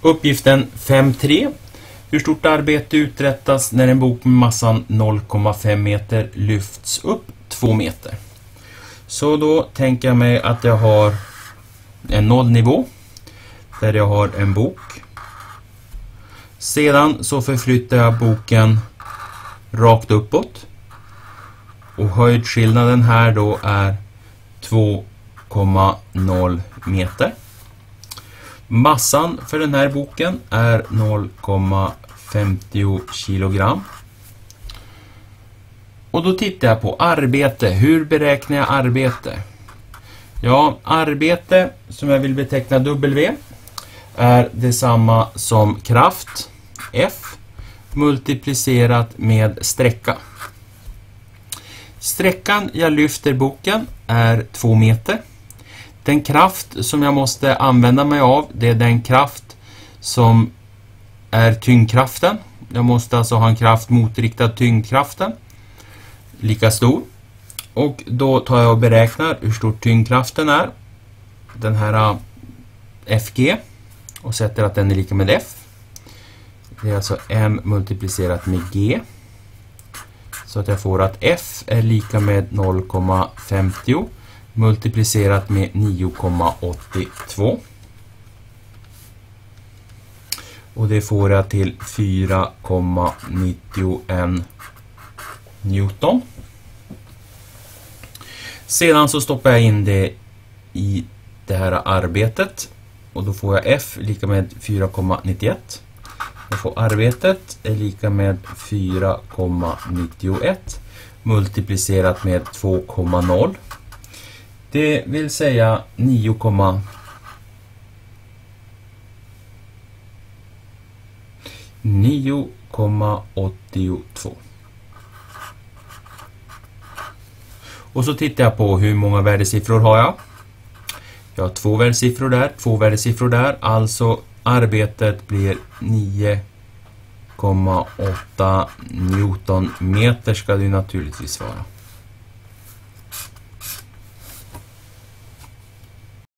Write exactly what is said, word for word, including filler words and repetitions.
Uppgiften fem tre. Hur stort arbete uträttas när en bok med massan noll komma fem meter lyfts upp två meter? Så då tänker jag mig att jag har en nollnivå där jag har en bok. Sedan så förflyttar jag boken rakt uppåt. Och höjdskillnaden här då är två komma noll meter. Massan för den här boken är noll komma femtio kilogram. Och då tittar jag på arbete. Hur beräknar jag arbete? Ja, arbete som jag vill beteckna W är detsamma som kraft F multiplicerat med sträcka. Sträckan jag lyfter boken är två meter. Den kraft som jag måste använda mig av, det är den kraft som är tyngdkraften. Jag måste alltså ha en kraft motriktad tyngdkraften. Lika stor. Och då tar jag och beräknar hur stor tyngdkraften är. Den här F G. Och sätter att den är lika med F. Det är alltså M multiplicerat med G. Så att jag får att F är lika med noll komma femtio multiplicerat med nio komma åttiotvå. Och det får jag till fyra komma nittioen Newton. Sedan så stoppar jag in det i det här arbetet. Och då får jag F lika med fyra komma nittioett. Jag får arbetet är lika med fyra komma nittioett multiplicerat med två komma noll. Det vill säga nio komma åttiotvå. Och så tittar jag på hur många värdesiffror har jag. Jag har två värdesiffror där, två värdesiffror där. Alltså arbetet blir nio komma åtta newtonmeter ska det naturligtvis vara.